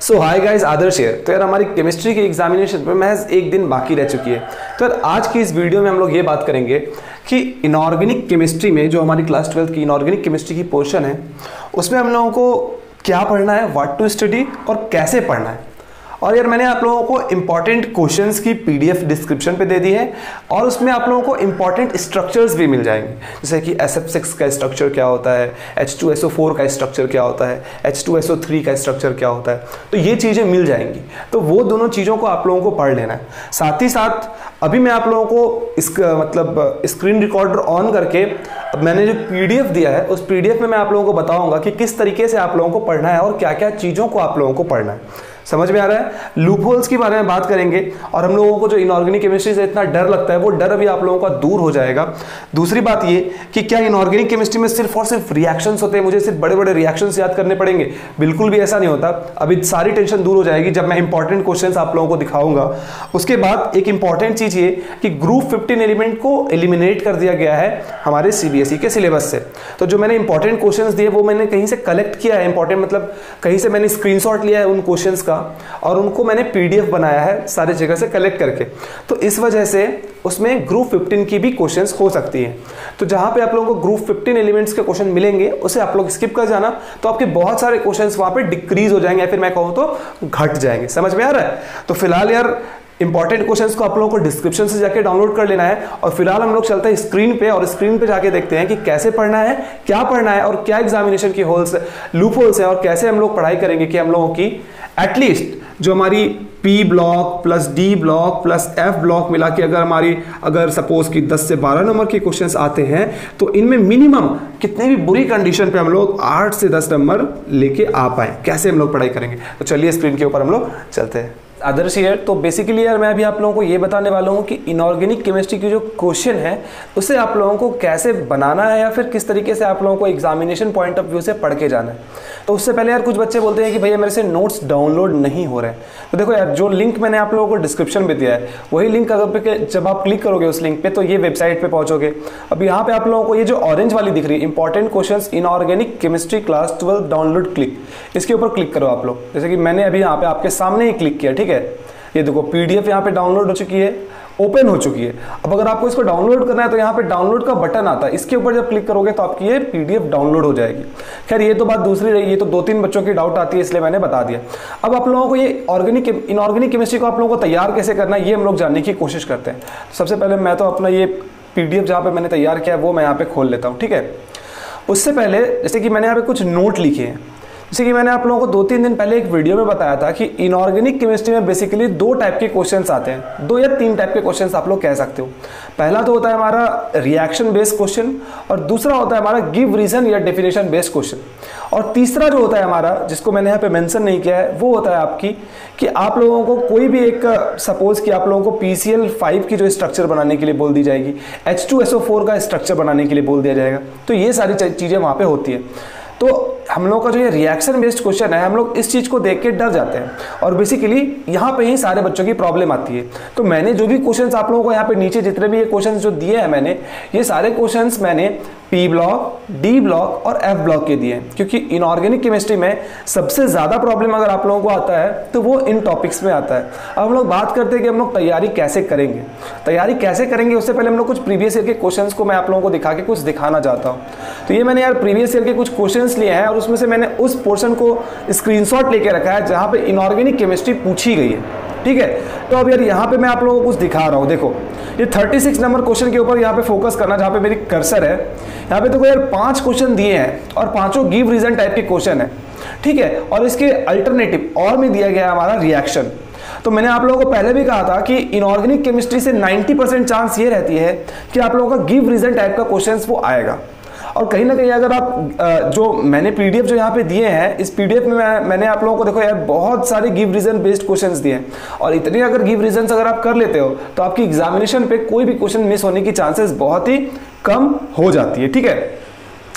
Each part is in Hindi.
So hi guys, Adarsh here. तो यार हमारी केमिस्ट्री की एग्जामिनेशन में महज एक दिन बाकी रह चुकी है। तो यार आज की इस वीडियो में हम लोग ये बात करेंगे कि इनऑर्गेनिक केमिस्ट्री में जो हमारी क्लास 12 की इनऑर्गेनिक केमिस्ट्री की पोर्शन है उसमें हम लोगों को क्या पढ़ना है, व्हाट टू स्टडी और कैसे पढ़ना है। और यार मैंने आप लोगों को इंपॉर्टेंट क्वेश्चंस की पीडीएफ डिस्क्रिप्शन पे दे दी है और उसमें आप लोगों को इंपॉर्टेंट स्ट्रक्चर्स भी मिल जाएंगे, जैसे कि SF6 का स्ट्रक्चर क्या होता है, H2SO4 का स्ट्रक्चर क्या होता है, H2SO3 का स्ट्रक्चर क्या होता है। तो ये चीज़ें मिल जाएंगी, तो वो दोनों चीज़ों को आप लोगों को पढ़ लेना है। साथ ही साथ अभी मैं आप लोगों को इसका स्क्रीन रिकॉर्डर ऑन करके मैंने जो पीडीएफ दिया है उस पीडीएफ में मैं आप लोगों को बताऊंगा कि किस तरीके से आप लोगों को पढ़ना है और क्या क्या चीज़ों को आप लोगों को पढ़ना है। समझ में आ रहा है? लूप होल्स के बारे में बात करेंगे और हम लोगों को जो इनऑर्गेनिक केमिस्ट्री से इतना डर लगता है वो डर अभी आप लोगों का दूर हो जाएगा। दूसरी बात ये कि क्या इनऑर्गेनिक केमिस्ट्री में सिर्फ और सिर्फ रिएक्शंस होते हैं, मुझे सिर्फ बड़े बड़े रिएक्शंस याद करने पड़ेंगे? बिल्कुल भी ऐसा नहीं होता। अभी सारी टेंशन दूर हो जाएगी जब मैं इंपॉर्टेंट क्वेश्चंस आप लोगों को दिखाऊंगा। उसके बाद एक इंपॉर्टेंट चीज ये कि ग्रुप 15 एलिमेंट को एलिमिनेट कर दिया गया है हमारे सीबीएसई के सिलेबस से। तो जो मैंने इंपॉर्टेंट क्वेश्चंस दिए वो मैंने कहीं से कलेक्ट किया है, इंपॉर्टेंट मतलब कहीं से मैंने स्क्रीनशॉट लिया है उन क्वेश्चंस का और उनको मैंने पीडीएफ बनाया है सारी जगह से कलेक्ट करके। तो इस वजह से उसमें ग्रुप 15 की भी क्वेश्चंस हो सकती हैं। तो जहां पे आप लोगों को ग्रुप 15 एलिमेंट्स के क्वेश्चन मिलेंगे उसे आप लोग स्किप कर जाना, तो आपके बहुत सारे क्वेश्चंस वहां पे डिक्रीज हो जाएंगे या फिर मैं कहूं तो घट जाएंगे। समझ में आ रहा है? तो फिलहाल यार इंपॉर्टेंट क्वेश्चंस को आप लोगों को डिस्क्रिप्शन से जाके डाउनलोड कर लेना है और फिलहाल हम लोग चलते हैं स्क्रीन पे और स्क्रीन पे जाके देखते हैं कि कैसे पढ़ना है, क्या पढ़ना है और क्या एग्जामिनेशन की होल्स लूप होल्स है और कैसे हम लोग पढ़ाई करेंगे कि हम लोगों की एटलीस्ट जो हमारी P block plus D block plus F block मिला के अगर सपोज कि 10 से 12 नंबर के क्वेश्चंस आते हैं तो इनमें मिनिमम कितने भी बुरी कंडीशन पे हम लोग 8 से 10 नंबर लेके आ पाए, कैसे हम लोग पढ़ाई करेंगे। तो चलिए स्क्रीन के ऊपर हम लोग चलते हैं। आदर्श यार, तो बेसिकली यार मैं अभी आप लोगों को ये बताने वाला हूँ कि इनऑर्गेनिक केमिस्ट्री की जो क्वेश्चन है उसे आप लोगों को कैसे बनाना है या फिर किस तरीके से आप लोगों को एग्जामिनेशन पॉइंट ऑफ व्यू से पढ़ के जाना है। तो उससे पहले यार कुछ बच्चे बोलते हैं कि भैया मेरे से नोट्स डाउनलोड नहीं हो रहे हैं। तो देखो यार, जो लिंक मैंने आप लोगों को डिस्क्रिप्शन में दिया है वही लिंक अगर जब आप क्लिक करोगे उस लिंक पे तो ये वेबसाइट पे पहुंचोगे। अब यहाँ पे आप लोगों को ये जो ऑरेंज वाली दिख रही है important questions inorganic chemistry class 12 download click, इसके ऊपर क्लिक करो आप लोग। जैसे कि मैंने अभी यहाँ पे आपके सामने ही क्लिक किया, ठीक है। ये देखो पीडीएफ यहाँ पे डाउनलोड हो चुकी है, ओपन हो चुकी है। अब अगर आपको इसको डाउनलोड करना है तो यहाँ पे डाउनलोड का बटन आता है, इसके ऊपर जब क्लिक करोगे तो आपकी ये पीडीएफ डाउनलोड हो जाएगी। खैर ये तो बात दूसरी रही, ये तो 2-3 बच्चों की डाउट आती है इसलिए मैंने बता दिया। अब आप लोगों को ये इनऑर्गेनिक केमिस्ट्री को आप लोगों को तैयार कैसे करना है ये हम लोग जानने की कोशिश करते हैं। सबसे पहले मैं तो अपना ये पीडीएफ जहाँ पे मैंने तैयार किया है वो मैं यहाँ पे खोल लेता हूँ, ठीक है। उससे पहले जैसे कि मैंने यहाँ पे कुछ नोट लिखे हैं, जैसे कि मैंने आप लोगों को 2-3 दिन पहले एक वीडियो में बताया था कि इनऑर्गेनिक केमिस्ट्री में बेसिकली 2 टाइप के क्वेश्चंस आते हैं, 2 या 3 टाइप के क्वेश्चंस आप लोग कह सकते हो। पहला तो होता है हमारा रिएक्शन बेस्ड क्वेश्चन और दूसरा होता है हमारा गिव रीजन या डेफिनेशन बेस्ड क्वेश्चन और तीसरा जो होता है हमारा, जिसको मैंने यहाँ पे मेंशन नहीं किया है, वो होता है आपकी कि आप लोगों को कोई भी एक सपोज कि आप लोगों को PCl5 की जो स्ट्रक्चर बनाने के लिए बोल दी जाएगी, H2SO4 का स्ट्रक्चर बनाने के लिए बोल दिया जाएगा। तो ये सारी चीज़ें वहाँ पे होती है। तो हम लोग का जो ये रिएक्शन बेस्ड क्वेश्चन है हम लोग इस चीज़ को देख के डर जाते हैं और बेसिकली यहाँ पे ही सारे बच्चों की प्रॉब्लम आती है। तो मैंने जो भी क्वेश्चंस आप लोगों को यहाँ पे नीचे जितने भी ये क्वेश्चंस जो दिए हैं मैंने, ये सारे क्वेश्चंस मैंने P ब्लॉक, D ब्लॉक और F ब्लॉक के दिए हैं, क्योंकि इनऑर्गेनिक केमिस्ट्री में सबसे ज़्यादा प्रॉब्लम अगर आप लोगों को आता है तो वो इन टॉपिक्स में आता है। अब हम लोग बात करते हैं कि हम लोग तैयारी कैसे करेंगे। तैयारी कैसे करेंगे उससे पहले हम लोग कुछ प्रीवियस ईयर के क्वेश्चंस को मैं आप लोगों को दिखा के कुछ दिखाना चाहता हूँ। तो ये मैंने यार प्रीवियस ईयर के कुछ क्वेश्चंस लिए हैं और उसमें से मैंने उस पोर्शन को स्क्रीनशॉट लेके रखा है जहाँ पे इनऑर्गेनिक केमिस्ट्री पूछी गई है, ठीक है। तो अब यार यहाँ पे मैं आप लोगों को कुछ दिखा रहा हूँ। देखो ये 36 नंबर क्वेश्चन के ऊपर यहाँ पे फोकस करना, जहाँ पे मेरी कर्सर है। यहाँ पे देखो यार 5 क्वेश्चन दिए हैं और पांचों गिव रीजन टाइप के क्वेश्चन है, ठीक है। और इसके अल्टरनेटिव और में दिया गया है हमारा रिएक्शन। तो मैंने आप लोगों को पहले भी कहा था कि इनऑर्गेनिक केमिस्ट्री से 90% चांस ये रहती है कि आप लोगों का गिव रीजन टाइप का क्वेश्चन वो आएगा। और कहीं ना कहीं अगर आप जो मैंने पीडीएफ जो यहाँ पे दिए हैं, इस पीडीएफ में मैंने आप लोगों को देखो यार बहुत सारे गिव रीजन बेस्ड क्वेश्चंस दिए हैं और इतने अगर गिव रीजंस अगर आप कर लेते हो तो आपकी एग्जामिनेशन पे कोई भी क्वेश्चन मिस होने की चांसेस बहुत ही कम हो जाती है, ठीक है।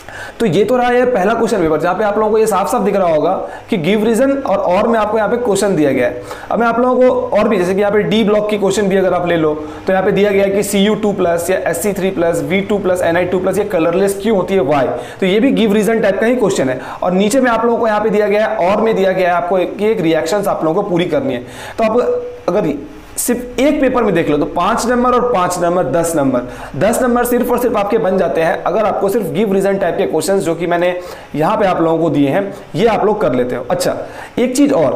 तो ये तो रहा है पहला क्वेश्चन पेपर, जहाँ पे आप लोगों को ये साफ साफ दिख रहा होगा कि गिव रीजन और में आपको यहाँ पे क्वेश्चन दिया गया है। अब मैं आप लोगों को और भी, जैसे कि यहाँ पे डी ब्लॉक की क्वेश्चन भी अगर आप ले लो तो यहाँ पे दिया गया है कि Cu2+ या Sc3+, V2+, Ni2+, ये कलरलेस क्यों होती है, वाई। तो ये भी गिव रीजन टाइप का ही क्वेश्चन है। और नीचे में आप लोगों को यहाँ पे दिया गया है, और में दिया गया है आपको एक रिएक्शंस आप लोगों को पूरी करनी है। तो आप अगर सिर्फ एक पेपर में देख लो तो 5 नंबर और 5 नंबर 10 नंबर 10 नंबर सिर्फ और सिर्फ आपके बन जाते हैं अगर आपको सिर्फ गिव रीजन टाइप के क्वेश्चंस जो कि मैंने यहाँ पे आप लोगों को दिए हैं ये आप लोग कर लेते हो। अच्छा, एक चीज और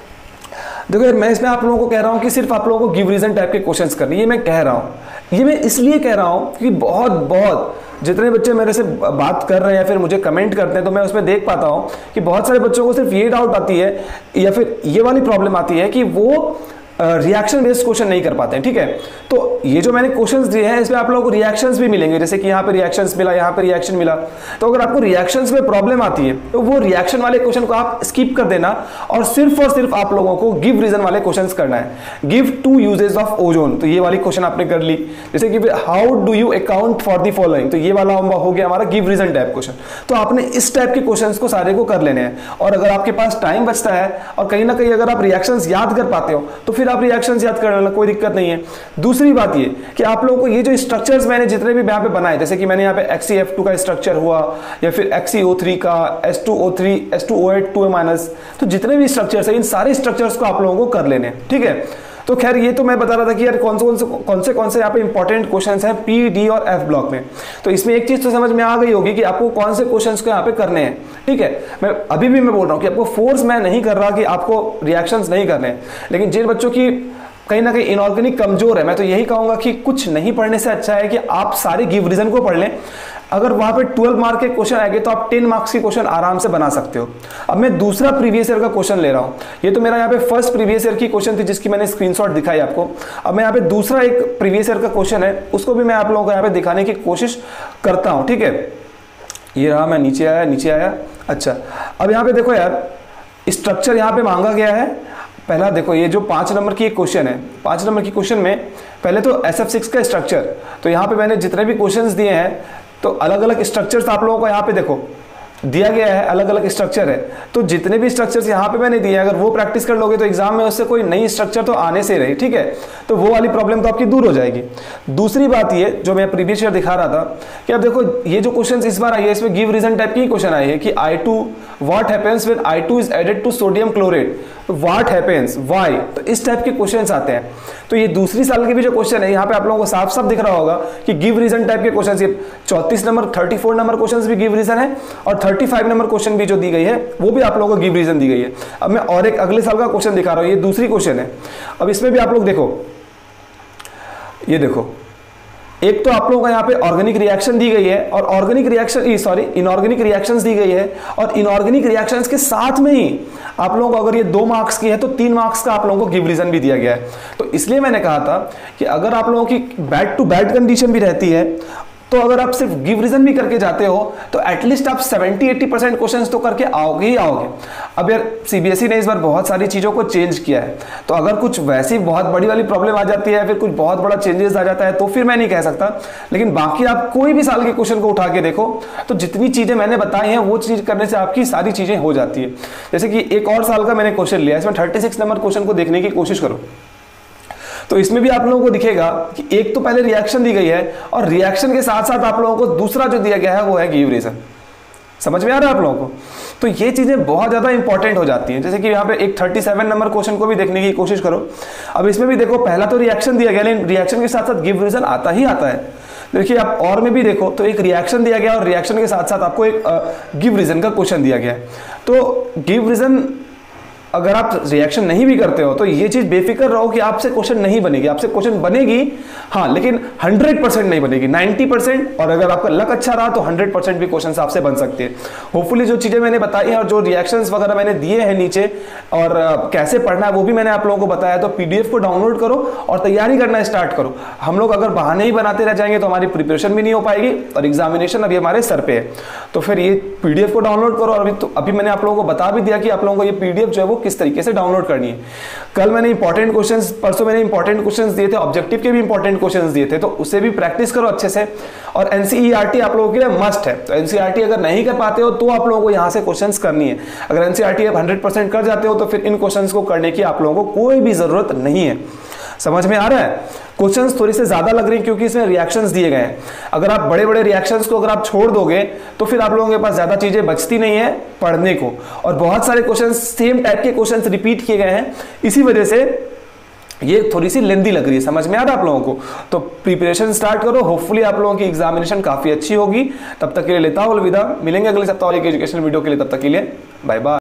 देखो यार, मैं इसमें आप लोगों को कह रहा हूँ कि सिर्फ आप लोगों को गिव रीजन टाइप के क्वेश्चंस करने, ये मैं कह रहा हूँ, ये मैं इसलिए कह रहा हूँ कि बहुत जितने बच्चे मेरे से बात कर रहे हैं या फिर मुझे कमेंट करते हैं तो मैं उसमें देख पाता हूँ कि बहुत सारे बच्चों को सिर्फ ये डाउट आती है या फिर ये वाली प्रॉब्लम आती है कि वो रिएक्शन बेस्ड क्वेश्चन नहीं कर पाते हैं। ठीक है, तो ये जो मैंने क्वेश्चंस दिए हैं इसमें आप लोगों को रिएक्शंस भी मिलेंगे, जैसे कि यहाँ पे रिएक्शंस मिला, यहाँ पे रिएक्शन मिला। तो अगर आपको रिएक्शंस में प्रॉब्लम आती है तो वो रिएक्शन वाले क्वेश्चन को आप स्किप कर देना और सिर्फ आप लोगों को गिव रीजन वाले क्वेश्चंस करना है। गिव 2 यूजेस ऑफ ओजोन, तो ये वाली क्वेश्चन आपने कर ली। जैसे कि how do you account for the following, तो ये वाला हो गया हमारा गिव रीजन टाइप क्वेश्चन। तो आपने इस टाइप के क्वेश्चंस को सारे को कर लेने हैं। और अगर आपके पास टाइम बचता है और कहीं ना कहीं अगर आप रिएक्शंस याद कर पाते हो तो फिर आप रिएक्शंस याद कोई दिक्कत नहीं है। दूसरी बात ये कि आप लोगों को ये जो स्ट्रक्चर्स मैंने जितने भी यहाँ पे बनाए, जैसे कि मैंने यहाँ पे XeF2 का स्ट्रक्चर हुआ या फिर XeO3 का, H2O3, H2O8 2A-, तो जितने भी स्ट्रक्चर्स है इन सारे स्ट्रक्चर्स को आप लोगों को कर लेने, ठीक है। तो खैर ये तो मैं बता रहा था कि यार कौन से यहाँ पे इंपॉर्टेंट क्वेश्चंस हैं P, D और F ब्लॉक में। तो इसमें एक चीज तो समझ में आ गई होगी कि आपको कौन से क्वेश्चंस को यहाँ पे करने हैं, ठीक है। मैं अभी भी बोल रहा हूँ कि आपको फोर्स मैं नहीं कर रहा कि आपको रिएक्शंस नहीं करने, लेकिन जिन बच्चों की कहीं ना कहीं इनऑर्गेनिक कमजोर है, मैं तो यही कहूंगा कि कुछ नहीं पढ़ने से अच्छा है कि आप सारे गिव रीजन को पढ़ लें। अगर वहां पे 12 मार्क के क्वेश्चन आएंगे तो आप 10 मार्क्स के क्वेश्चन आराम से बना सकते हो। अब मैं दूसरा प्रीवियस ईयर का क्वेश्चन ले रहा हूं, ये तो मेरा यहाँ पे फर्स्ट प्रीवियस ईयर की क्वेश्चन थी जिसकी मैंने स्क्रीनशॉट दिखाई आपको। अब मैं यहाँ पे दूसरा एक प्रीवियस ईयर का क्वेश्चन है उसको भी मैं आप लोगों को यहाँ पे दिखाने की कोशिश करता हूँ, ठीक है। ये रहा, मैं नीचे आया। अच्छा, अब यहाँ पे देखो यार, स्ट्रक्चर यहाँ पे मांगा गया है। पहला देखो, ये जो 5 नंबर की एक क्वेश्चन है, 5 नंबर की क्वेश्चन में पहले तो SF6 का स्ट्रक्चर, तो यहाँ पे मैंने जितने भी क्वेश्चंस दिए हैं तो अलग अलग स्ट्रक्चर्स आप लोगों को यहाँ पे देखो दिया गया है, अलग अलग स्ट्रक्चर है। तो जितने भी स्ट्रक्चर्स यहाँ पे मैंने दिए हैं अगर वो प्रैक्टिस कर लोगे तो एग्जाम में उससे कोई नई स्ट्रक्चर तो आने से रही, ठीक है। तो वो वाली प्रॉब्लम तो आपकी दूर हो जाएगी। दूसरी बात ये जो मैं प्रीवियस ईयर दिखा रहा था कि अब देखो ये जो क्वेश्चन इस बार आई है इसमें गिव रीजन टाइप की क्वेश्चन आई है कि I2 what happens when I2 is added to sodium chlorate, what happens, why. तो इस टाइप के क्वेश्चंस आते हैं। तो ये दूसरी साल की भी जो क्वेश्चन है यहाँ पे आप लोगों को साफ साफ दिख रहा होगा कि गिव रीजन टाइप के क्वेश्चन, ये 34 नंबर 34 नंबर क्वेश्चन भी गिव रीजन है और 35 नंबर क्वेश्चन भी जो दी गई है वो भी आप लोगों को गिव रीजन दी गई है। अब मैं और एक अगले साल का क्वेश्चन दिखा रहा हूँ, ये दूसरी क्वेश्चन है। अब इसमें भी आप लोग देखो, ये देखो, एक तो आप लोगों का यहाँ पे ऑर्गेनिक रिएक्शन दी गई है और इनऑर्गेनिक रिएक्शंस दी गई है और इनऑर्गेनिक रिएक्शंस के साथ में ही आप लोगों को अगर ये 2 मार्क्स की है तो 3 मार्क्स का आप लोगों को गिव रीजन भी दिया गया है। तो इसलिए मैंने कहा था कि अगर आप लोगों की बैड टू बैड कंडीशन भी रहती है तो अगर आप सिर्फ गिव रीजन भी करके जाते हो तो एटलीस्ट आप 70-80% क्वेश्चंस तो करके आओगे ही आओगे। अब यार CBSE ने इस बार बहुत सारी चीज़ों को चेंज किया है, तो अगर कुछ वैसी बहुत बड़ी वाली प्रॉब्लम आ जाती है, फिर कुछ बहुत बड़ा चेंजेस आ जाता है तो फिर मैं नहीं कह सकता। लेकिन बाकी आप कोई भी साल के क्वेश्चन को उठा के देखो तो जितनी चीज़ें मैंने बताई हैं वो चीज़ करने से आपकी सारी चीज़ें हो जाती है। जैसे कि एक और साल का मैंने क्वेश्चन लिया, इसमें 36 नंबर क्वेश्चन को देखने की कोशिश करो तो इसमें भी आप लोगों को दिखेगा कि एक तो पहले रिएक्शन दी गई है और रिएक्शन के साथ साथ आप लोगों को दूसरा जो दिया गया है वो है गिव रीजन। समझ में आ रहा है आप लोगों को? तो ये चीजें बहुत ज्यादा इंपॉर्टेंट हो जाती हैं। जैसे कि यहाँ पे एक 37 नंबर क्वेश्चन को भी देखने की कोशिश करो। अब इसमें भी देखो, पहला तो रिएक्शन दिया गया लेकिन रिएक्शन के साथ साथ गिव रीजन आता ही आता है। देखिए आप और में भी देखो तो एक रिएक्शन दिया गया और रिएक्शन के साथ साथ आपको एक गिव रीजन का क्वेश्चन दिया गया है। तो गिव रीजन अगर आप रिएक्शन नहीं भी करते हो तो ये चीज बेफिक्र रहो कि आपसे क्वेश्चन नहीं बनेगी, आपसे क्वेश्चन बनेगी हाँ, लेकिन 100% नहीं बनेगी, 90%। और अगर आपका लक अच्छा रहा तो 100% भी क्वेश्चन आपसे बन सकते हैं। होपफुली जो चीजें मैंने बताई हैं और जो रिएक्शंस वगैरह मैंने दिए हैं नीचे और कैसे पढ़ना है वो भी मैंने आप लोगों को बताया। तो PDF को डाउनलोड करो और तैयारी करना स्टार्ट करो। हम लोग अगर बहाने ही बनाते रह जाएंगे तो हमारी प्रिपरेशन भी नहीं हो पाएगी और एग्जामिनेशन अभी हमारे सर पे है। तो फिर ये PDF को डाउनलोड करो और अभी मैंने आप लोगों को बता भी दिया कि आप लोगों को ये PDF जो है वो किस तरीके से डाउनलोड करनी है। कल मैंने इंपॉर्टेंट क्वेश्चंस, परसों मैंने इंपॉर्टेंट क्वेश्चंस दिए थे, ऑब्जेक्टिव के भी इंपॉर्टेंट क्वेश्चंस दिए थे, तो उसे भी प्रैक्टिस करो अच्छे से। और एनसीईआरटी आप लोगों के लिए मस्ट है, तो एनसीईआरटी अगर नहीं कर पाते हो तो आप लोगों को यहाँ से क्वेश्चंस करनी है। अगर एनसीईआरटी आप 100% कर जाते हो तो फिर इन क्वेश्चंस को करने की आप लोगों को कोई भी जरूरत नहीं है। समझ में आ रहा है? क्वेश्चंस थोड़ी से ज्यादा लग रही हैं क्योंकि इसमें रिएक्शंस दिए गए हैं। अगर आप बड़े बड़े रिएक्शंस को अगर आप छोड़ दोगे तो फिर आप लोगों के पास ज्यादा चीजें बचती नहीं है पढ़ने को, और बहुत सारे क्वेश्चंस सेम टाइप के क्वेश्चंस रिपीट किए गए हैं, इसी वजह से ये थोड़ी सी लेंदी लग रही है। समझ में आ रहा है आप लोगों को? तो प्रिपरेशन स्टार्ट करो, होपफुली आप लोगों की एग्जामिनेशन काफी अच्छी होगी। तब तक के लिए लेता हूं अलविदा, मिलेंगे अगले सप्ताह और एक एजुकेशनल वीडियो के लिए। तब तक के लिए बाय बाय।